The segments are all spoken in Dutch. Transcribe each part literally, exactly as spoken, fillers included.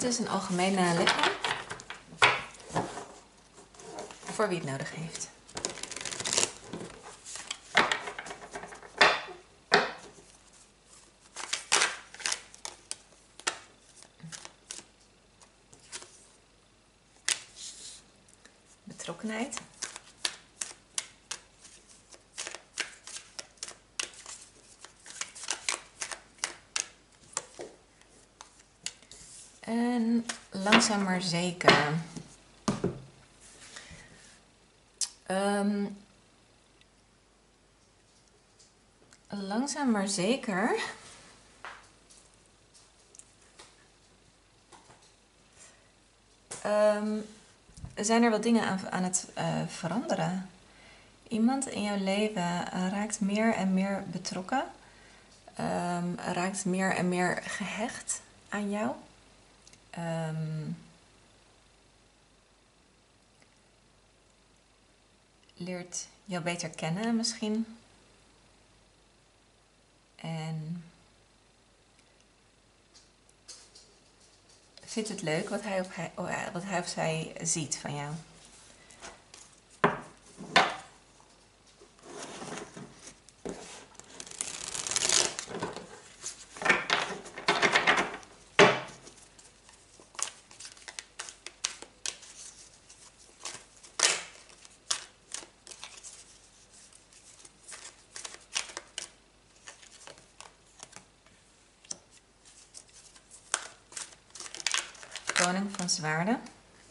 Dit is een algemene legging voor wie het nodig heeft. Betrokkenheid. En langzaam maar zeker. Um, langzaam maar zeker. Um, zijn er wat dingen aan, aan het uh, veranderen. Iemand in jouw leven uh, raakt meer en meer betrokken. Um, raakt meer en meer gehecht aan jou. Um, leert jou beter kennen misschien. En vindt het leuk wat hij, op hij, wat hij of zij ziet van jou. Koning van Zwaarden.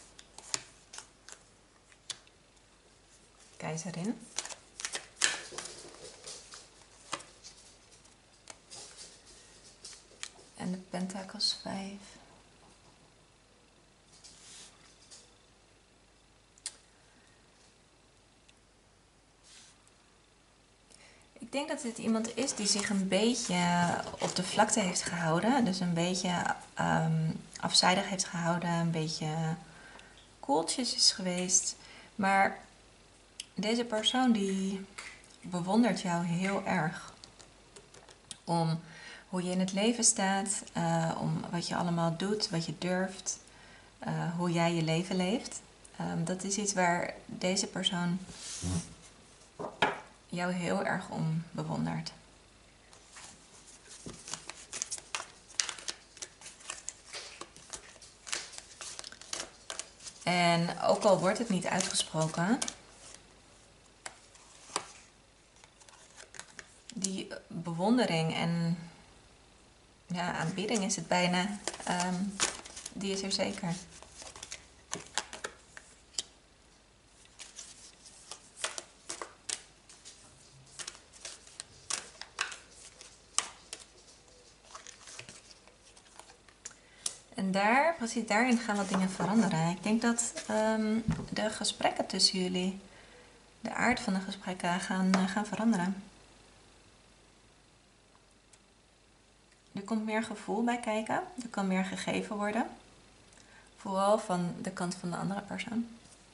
Keizerin. En de Pentakels vijf. Ik denk dat dit iemand is die zich een beetje op de vlakte heeft gehouden. Dus een beetje um, afzijdig heeft gehouden. Een beetje koeltjes is geweest. Maar deze persoon die bewondert jou heel erg. Om hoe je in het leven staat. Uh, om wat je allemaal doet. Wat je durft. Uh, hoe jij je leven leeft. Um, dat is iets waar deze persoon jou heel erg om bewondert. En ook al wordt het niet uitgesproken, die bewondering en ja, aanbidding is het bijna, um, die is er zeker. En daar, precies daarin gaan wat dingen veranderen. Ik denk dat um, de gesprekken tussen jullie, de aard van de gesprekken gaan, uh, gaan veranderen. Er komt meer gevoel bij kijken. Er kan meer gegeven worden. Vooral van de kant van de andere persoon.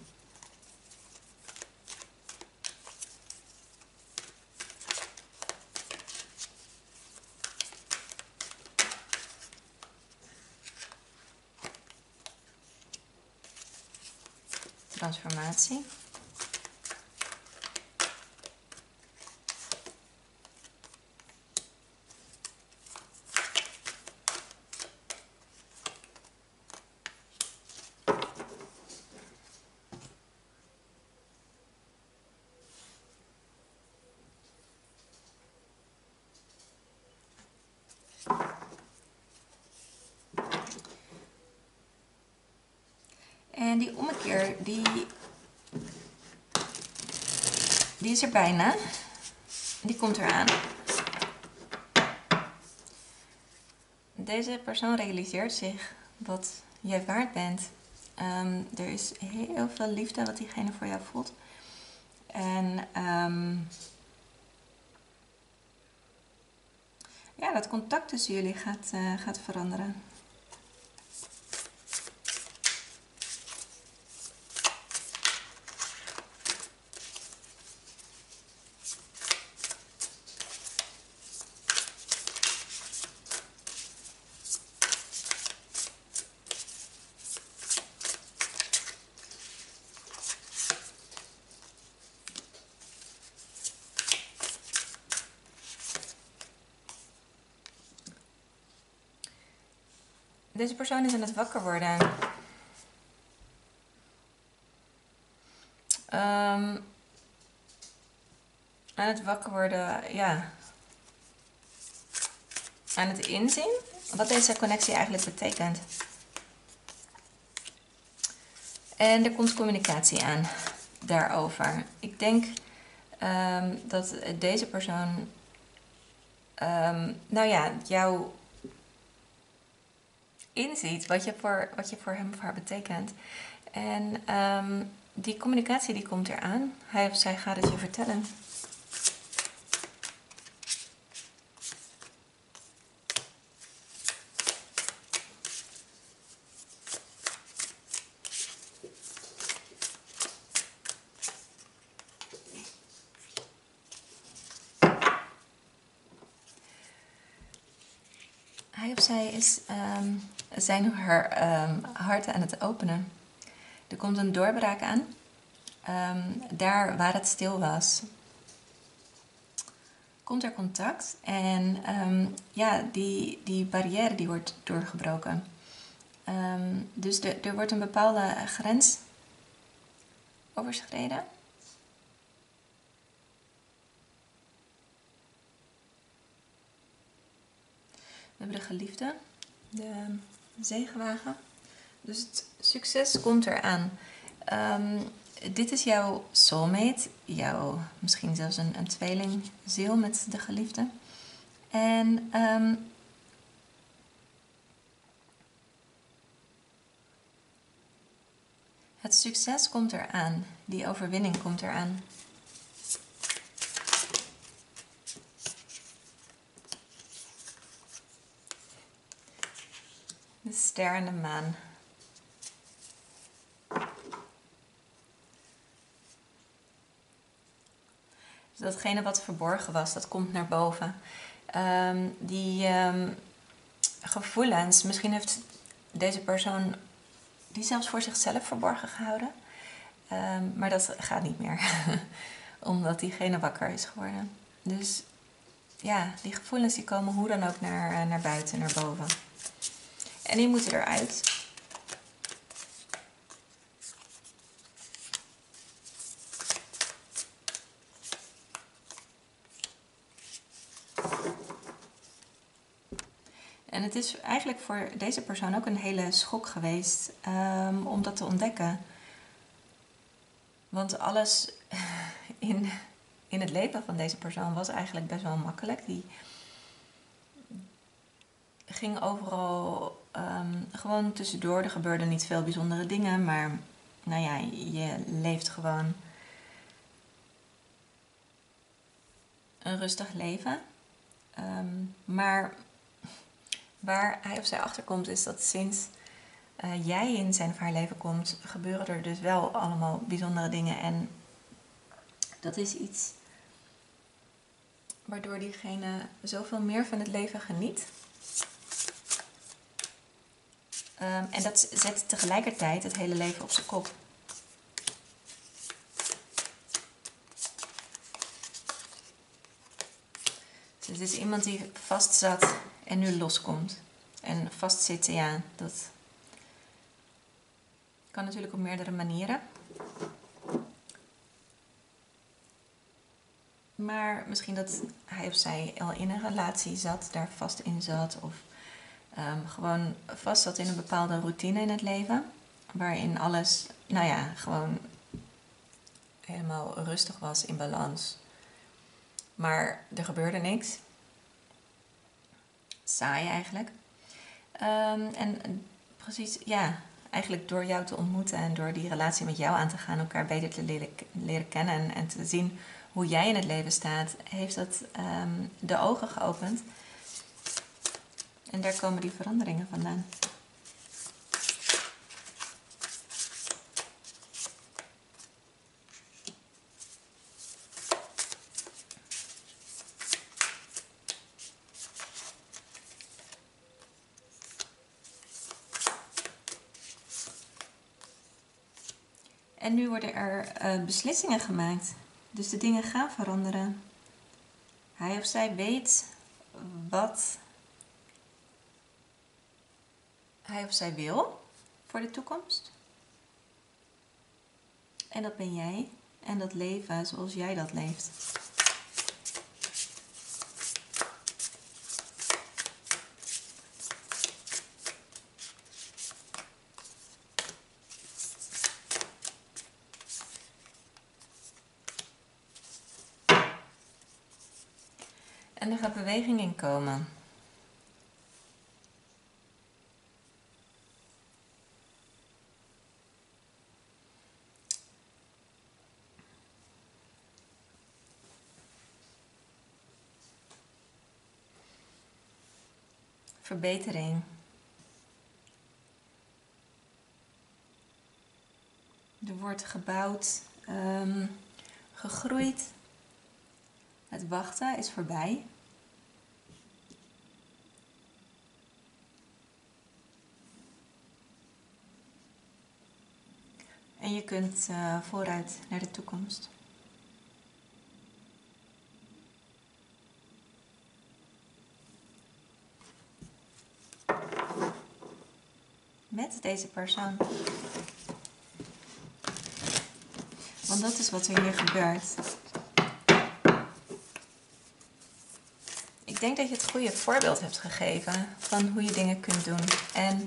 Transformatie. En die ommekeer, die, die is er bijna. Die komt eraan. Deze persoon realiseert zich wat jij waard bent. Um, er is heel veel liefde wat diegene voor jou voelt. En um, ja, dat contact tussen jullie gaat, uh, gaat veranderen. Deze persoon is aan het wakker worden. Um, aan het wakker worden, ja. Aan het inzien wat deze connectie eigenlijk betekent. En er komt communicatie aan daarover. Ik denk um, dat deze persoon, um, nou ja, jou inziet wat je voor, wat je voor hem of haar betekent. En um, die communicatie die komt eraan. Hij of zij gaat het je vertellen. Hij of zij is um, zijn of haar um, hart aan het openen. Er komt een doorbraak aan. Um, daar waar het stil was, komt er contact. En um, ja, die, die barrière die wordt doorgebroken. Um, dus de, er wordt een bepaalde grens overschreden. We hebben de geliefde, de zegenwagen. Dus het succes komt eraan. Um, dit is jouw soulmate, jouw misschien zelfs een, een tweelingziel met de geliefde. En um, het succes komt eraan, die overwinning komt eraan. De ster en de maan. Dus datgene wat verborgen was, dat komt naar boven. Um, die um, gevoelens, misschien heeft deze persoon die zelfs voor zichzelf verborgen gehouden. Um, maar dat gaat niet meer. Omdat diegene wakker is geworden. Dus ja, die gevoelens die komen hoe dan ook naar, naar buiten, naar boven. En die moeten eruit. En het is eigenlijk voor deze persoon ook een hele schok geweest um, om dat te ontdekken. Want alles in, in het leven van deze persoon was eigenlijk best wel makkelijk. Die ging overal um, gewoon tussendoor. Er gebeurden niet veel bijzondere dingen, maar nou ja, je leeft gewoon een rustig leven. Um, maar waar hij of zij achterkomt is dat sinds uh, jij in zijn of haar leven komt, gebeuren er dus wel allemaal bijzondere dingen. En dat is iets waardoor diegene zoveel meer van het leven geniet. Um, en dat zet tegelijkertijd het hele leven op zijn kop. Dus het is iemand die vast zat en nu loskomt. En vastzitten, ja, dat kan natuurlijk op meerdere manieren. Maar misschien dat hij of zij al in een relatie zat, daar vast in zat. Of um, gewoon vast zat in een bepaalde routine in het leven. Waarin alles, nou ja, gewoon helemaal rustig was, in balans. Maar er gebeurde niks. Saai eigenlijk. Um, en precies, ja, eigenlijk door jou te ontmoeten en door die relatie met jou aan te gaan, elkaar beter te leren, leren kennen en, en te zien hoe jij in het leven staat, heeft dat um, de ogen geopend. En daar komen die veranderingen vandaan. En nu worden er uh, beslissingen gemaakt. Dus de dingen gaan veranderen. Hij of zij weet wat hij of zij wil voor de toekomst. En dat ben jij. En dat leven zoals jij dat leeft. En er gaat beweging in komen. Verbetering. Er wordt gebouwd, um, gegroeid. Het wachten is voorbij. En je kunt uh, vooruit naar de toekomst. Met deze persoon. Want dat is wat er hier gebeurt. Ik denk dat je het goede voorbeeld hebt gegeven van hoe je dingen kunt doen. En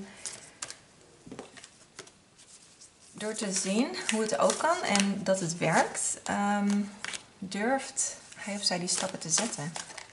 door te zien hoe het ook kan en dat het werkt, um, durft hij of zij die stappen te zetten.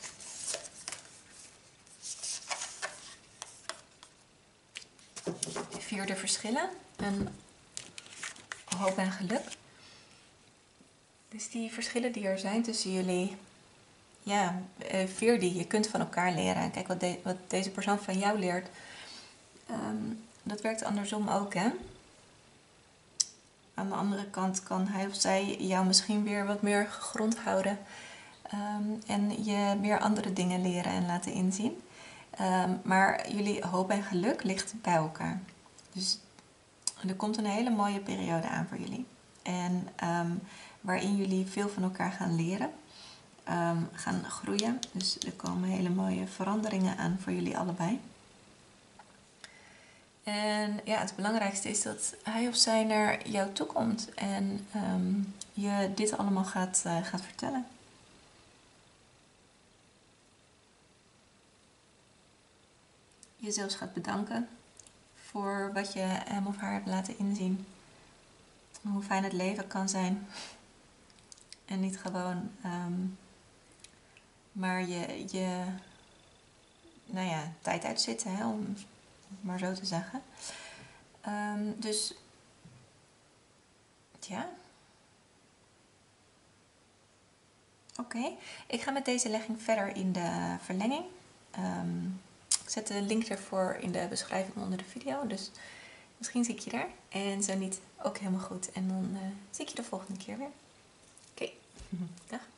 Vierde verschillen. En hoop en geluk. Dus die verschillen die er zijn tussen jullie. Ja, vier die. Je kunt van elkaar leren. Kijk, wat, de, wat deze persoon van jou leert. Um, dat werkt andersom ook, hè. Aan de andere kant kan hij of zij jou misschien weer wat meer gegrond houden. Um, en je meer andere dingen leren en laten inzien. Um, maar jullie hoop en geluk ligt bij elkaar. Dus er komt een hele mooie periode aan voor jullie. En um, waarin jullie veel van elkaar gaan leren. Um, gaan groeien. Dus er komen hele mooie veranderingen aan voor jullie allebei. En ja, het belangrijkste is dat hij of zij naar jou toe komt. En um, je dit allemaal gaat, uh, gaat vertellen. Je zelfs gaat bedanken voor wat je hem of haar hebt laten inzien. Hoe fijn het leven kan zijn. En niet gewoon, um, maar je, je nou ja, tijd uitzitten, hè, om maar zo te zeggen. Um, dus, ja. Oké, okay. Ik ga met deze legging verder in de verlenging. Um, ik zet de link ervoor in de beschrijving onder de video, dus misschien zie ik je daar. En zo niet, ook helemaal goed. En dan uh, zie ik je de volgende keer weer. Oké, okay. Dag.